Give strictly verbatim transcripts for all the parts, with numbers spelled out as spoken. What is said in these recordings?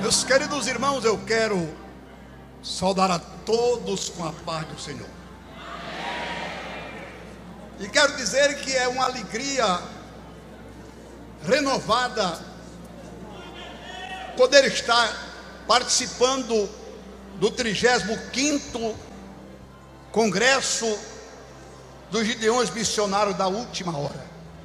Meus queridos irmãos, eu quero saudar a todos com a paz do Senhor. E quero dizer que é uma alegria renovada poder estar participando do trigésimo quinto Congresso dos Gideões Missionários da Última Hora.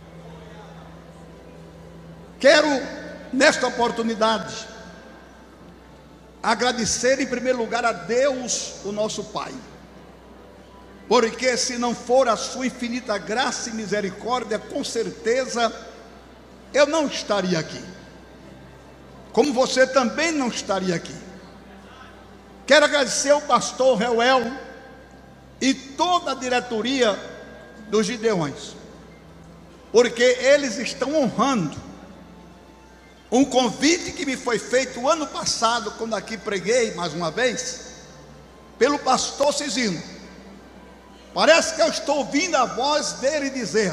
Quero, nesta oportunidade, agradecer em primeiro lugar a Deus, o nosso Pai, porque se não for a sua infinita graça e misericórdia, com certeza eu não estaria aqui, como você também não estaria aqui. Quero agradecer ao pastor Reuel e toda a diretoria dos Gideões, porque eles estão honrando um convite que me foi feito o ano passado, quando aqui preguei mais uma vez, pelo pastor Cisino. Parece que eu estou ouvindo a voz dele dizer,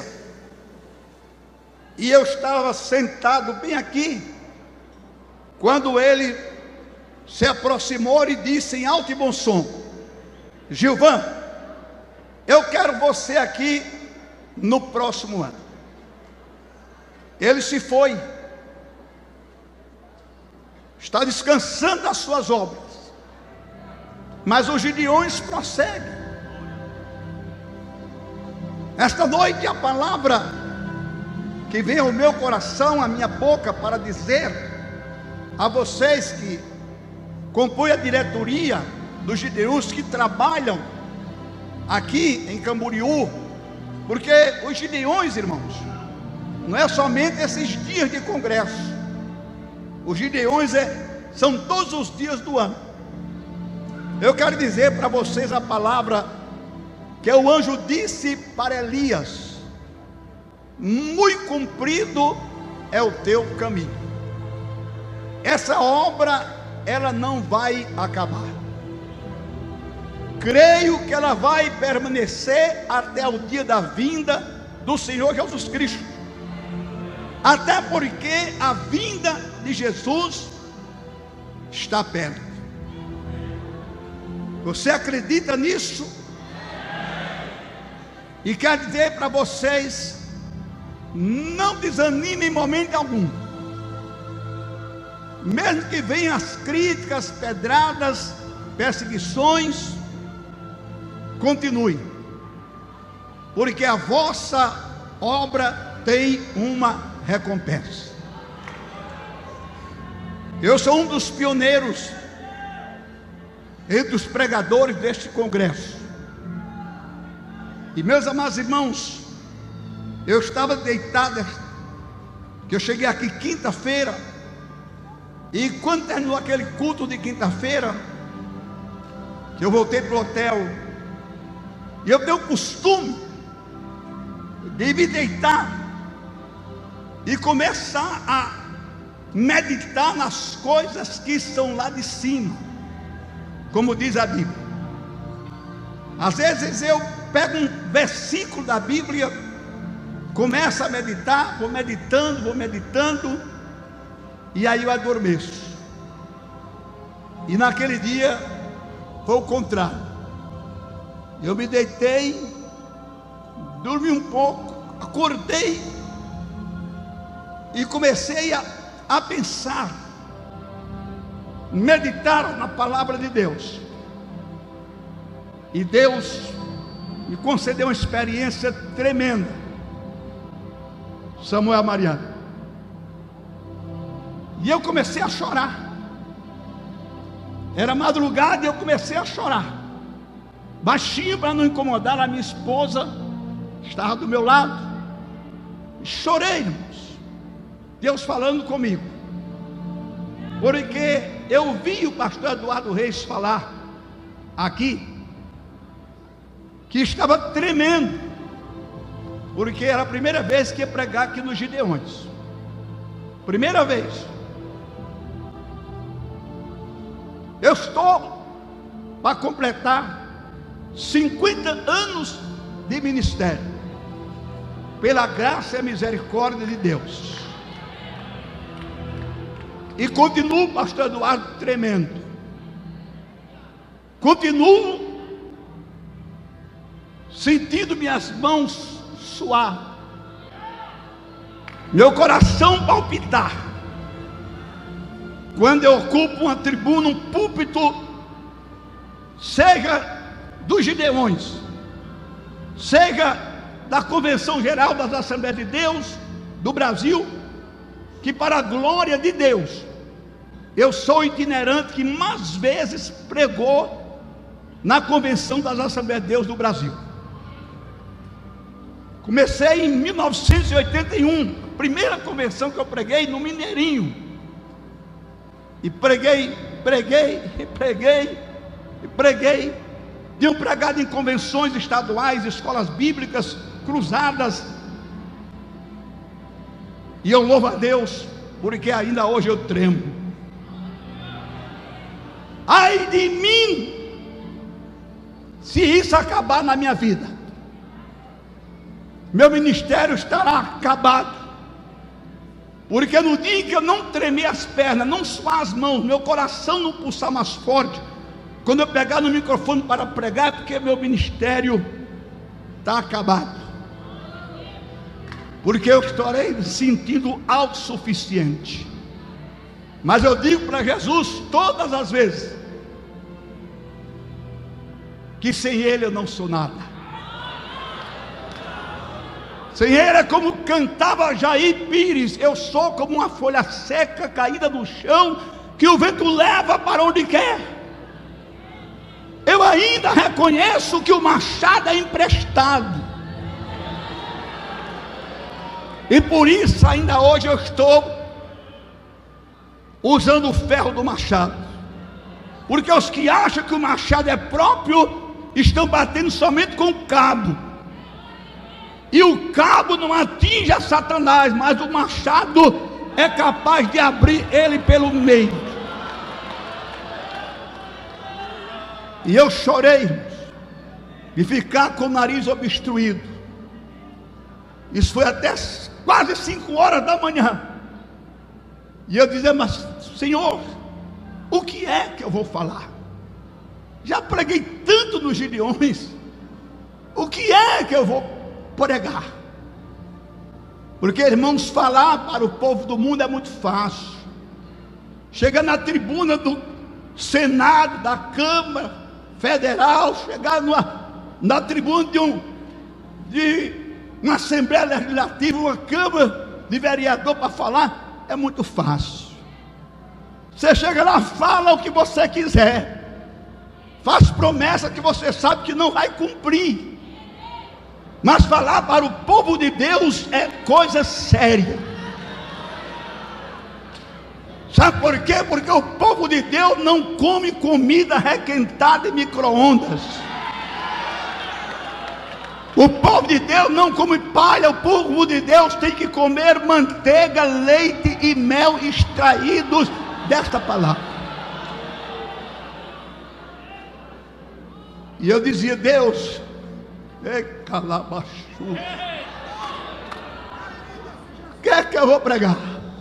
e eu estava sentado bem aqui, quando ele se aproximou e disse em alto e bom som: Gilvan, eu quero você aqui no próximo ano. Ele se foi, está descansando das suas obras, mas os Gideões prosseguem. Esta noite a palavra que vem ao meu coração, à minha boca, para dizer a vocês que compõem a diretoria dos Gideões, que trabalham aqui em Camboriú, porque os Gideões, irmãos, não é somente esses dias de congresso. Os Gideões é, são todos os dias do ano. Eu quero dizer para vocês a palavra que o anjo disse para Elias: muito comprido é o teu caminho. Essa obra, ela não vai acabar. Creio que ela vai permanecer até o dia da vinda do Senhor Jesus Cristo. Até porque a vinda de Jesus está perto. Você acredita nisso? E quero dizer para vocês: não desanime em momento algum. Mesmo que venham as críticas, pedradas, perseguições, continue, porque a vossa obra tem uma recompensa. Eu sou um dos pioneiros entre os pregadores deste congresso. E meus amados irmãos, eu estava deitado, que eu cheguei aqui quinta-feira, e quando terminou aquele culto de quinta-feira, que eu voltei para o hotel, e eu tenho o costume de me deitar e começar a meditar nas coisas que estão lá de cima, como diz a Bíblia. Às vezes eu pego um versículo da Bíblia, começo a meditar, vou meditando, vou meditando, e aí eu adormeço. E naquele dia foi o contrário. Eu me deitei, dormi um pouco, acordei e comecei a, a pensar, meditar na palavra de Deus. E Deus me concedeu uma experiência tremenda. Samuel Mariano. E eu comecei a chorar. Era madrugada e eu comecei a chorar, baixinho, para não incomodar a minha esposa, estava do meu lado. Chorei, irmãos, Deus falando comigo, porque eu vi o pastor Eduardo Reis falar aqui, que estava tremendo, porque era a primeira vez que ia pregar aqui nos Gideões. Primeira vez. Eu estou para completar cinquenta anos de ministério, pela graça e misericórdia de Deus. E continuo, pastor Eduardo, tremendo. Continuo sentindo minhas mãos suar, meu coração palpitar, quando eu ocupo uma tribuna, um púlpito, seja dos Gideões, seja da Convenção Geral das Assembleias de Deus do Brasil, que para a glória de Deus, eu sou itinerante que mais vezes pregou na Convenção das Assembleias de Deus do Brasil. Comecei em mil novecentos e oitenta e um, primeira convenção que eu preguei no Mineirinho, e preguei, preguei, e preguei, e preguei. Tenho pregado em convenções estaduais, escolas bíblicas, cruzadas, e eu louvo a Deus, porque ainda hoje eu tremo. Ai de mim, se isso acabar na minha vida, meu ministério estará acabado, porque no dia em que eu não tremer as pernas, não suar as mãos, meu coração não pulsar mais forte, quando eu pegar no microfone para pregar, é porque meu ministério está acabado, porque eu estarei me sentindo autossuficiente. Mas eu digo para Jesus todas as vezes, que sem Ele eu não sou nada. Sem Ele é como cantava Jair Pires: eu sou como uma folha seca caída no chão, que o vento leva para onde quer. Eu ainda reconheço que o machado é emprestado, e por isso ainda hoje eu estou usando o ferro do machado, porque os que acham que o machado é próprio estão batendo somente com o cabo, e o cabo não atinge a Satanás, mas o machado é capaz de abrir ele pelo meio. E eu chorei de ficar com o nariz obstruído. Isso foi até quase cinco horas da manhã, e eu dizia: mas Senhor, o que é que eu vou falar? Já preguei tanto nos Gideões, o que é que eu vou pregar? Porque, irmãos, falar para o povo do mundo é muito fácil. Chegar na tribuna do Senado, da Câmara Federal, chegar numa, na tribuna de, um, de uma Assembleia Legislativa, uma Câmara de Vereador para falar, é muito fácil. Você chega lá, fala o que você quiser, faz promessa que você sabe que não vai cumprir, mas falar para o povo de Deus é coisa séria. Sabe por quê? Porque o povo de Deus não come comida requentada em micro-ondas. O povo de Deus não come palha. O povo de Deus tem que comer manteiga, leite e mel extraídos desta palavra. E eu dizia: Deus, é calabachu, o que é que eu vou pregar?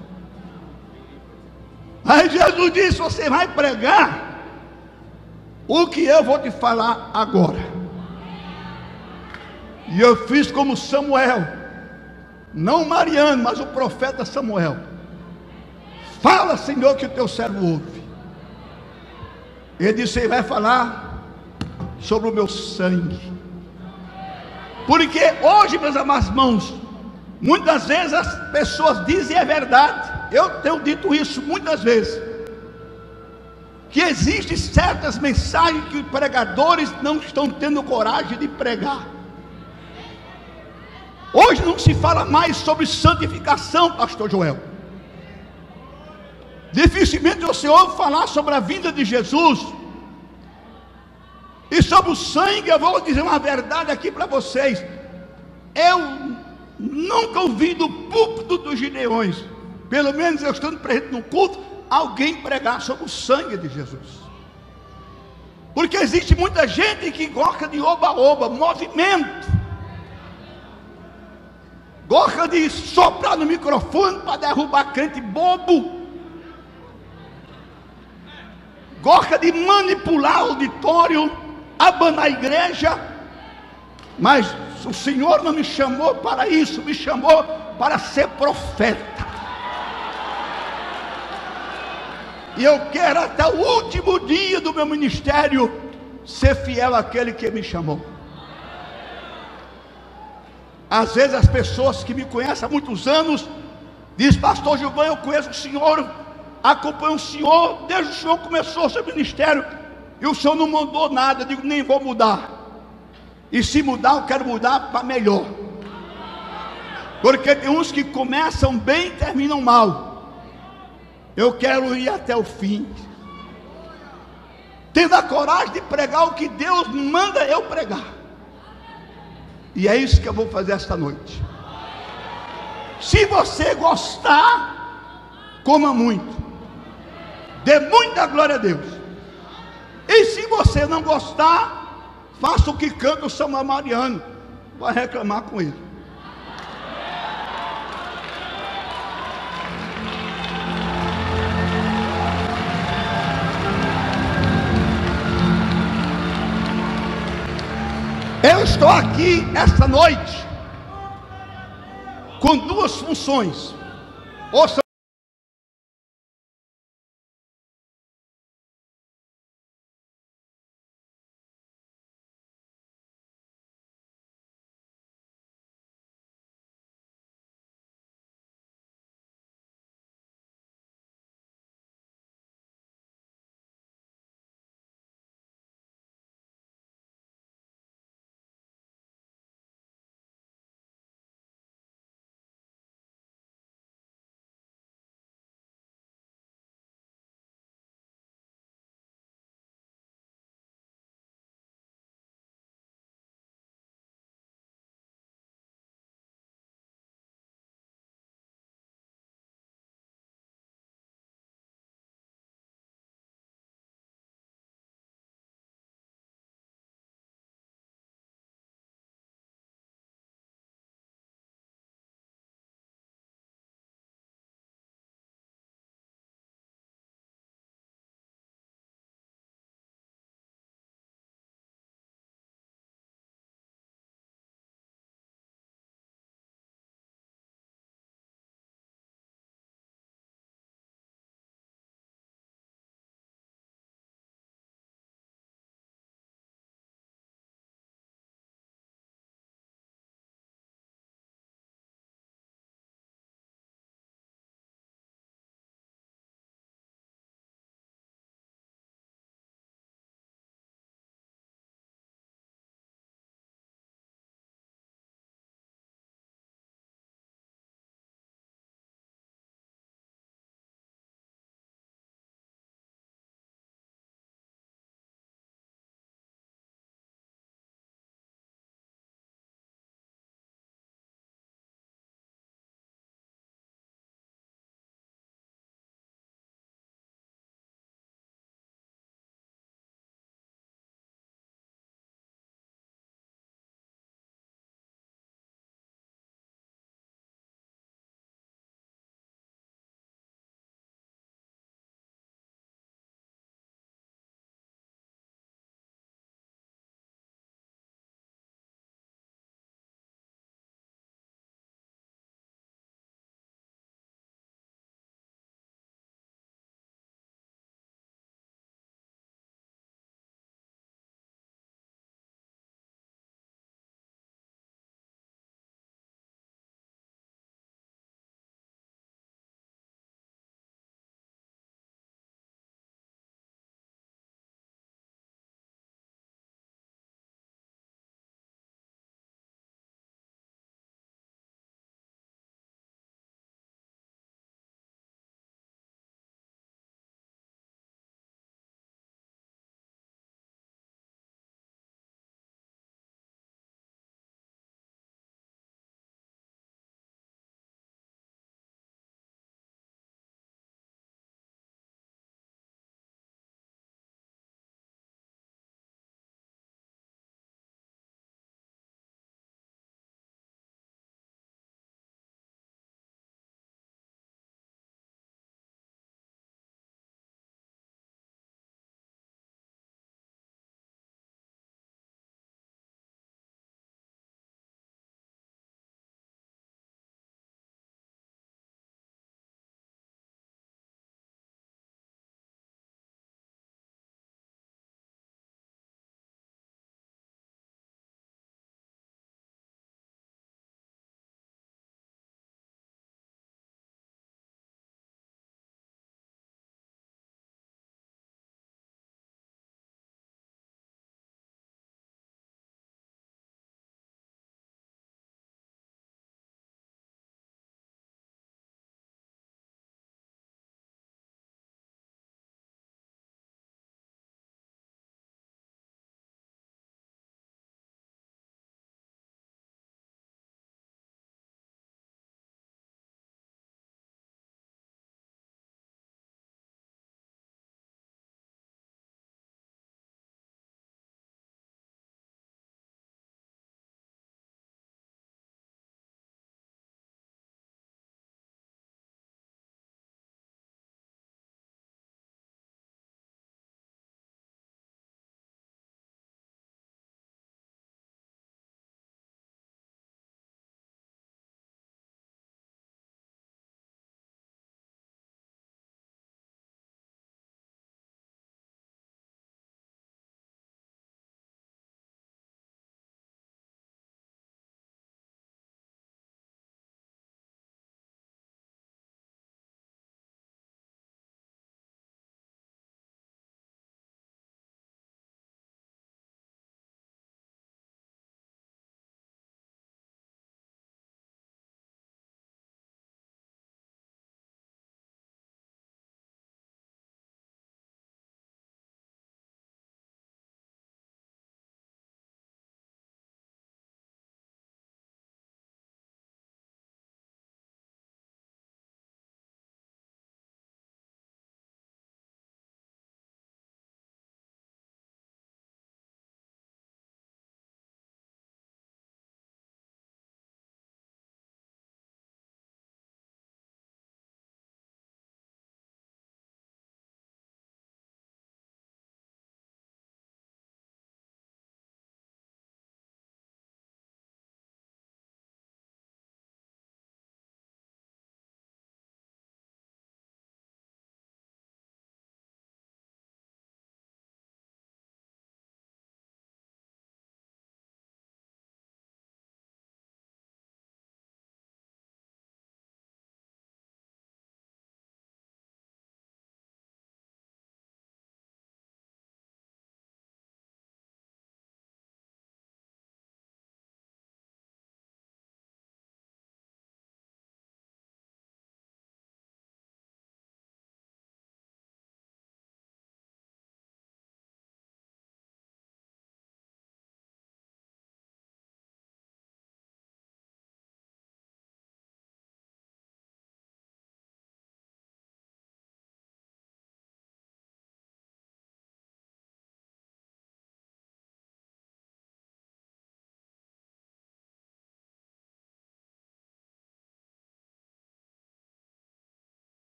Aí Jesus disse: você vai pregar o que eu vou te falar agora. E eu fiz como Samuel, não Mariano, mas o profeta Samuel. Fala, Senhor, que o teu servo ouve. Ele disse: ele vai falar sobre o meu sangue. Porque hoje, meus amados irmãos, muitas vezes as pessoas dizem, é verdade, eu tenho dito isso muitas vezes, que existem certas mensagens que os pregadores não estão tendo coragem de pregar. Hoje não se fala mais sobre santificação, pastor Joel. Dificilmente você ouve falar sobre a vinda de Jesus. E sobre o sangue, eu vou dizer uma verdade aqui para vocês. Eu nunca ouvi do púlpito dos Gideões, pelo menos eu estando presente no culto, alguém pregar sobre o sangue de Jesus. Porque existe muita gente que gosta de oba-oba, movimento, gosta de soprar no microfone para derrubar crente bobo, gosta de manipular o auditório, abanar a igreja, mas o Senhor não me chamou para isso, me chamou para ser profeta. E eu quero até o último dia do meu ministério ser fiel àquele que me chamou. Às vezes as pessoas que me conhecem há muitos anos dizem: pastor Gilvan, eu conheço o senhor, acompanho o senhor desde que o senhor começou o seu ministério, e o senhor não mudou nada. Eu digo: nem vou mudar. E se mudar, eu quero mudar para melhor. Porque tem uns que começam bem e terminam mal. Eu quero ir até o fim, tendo a coragem de pregar o que Deus manda eu pregar. E é isso que eu vou fazer esta noite. Se você gostar, coma muito, dê muita glória a Deus. E se você não gostar, faça o que canta o Samuel Mariano, vai reclamar com ele. Eu estou aqui esta noite com duas funções. Ouça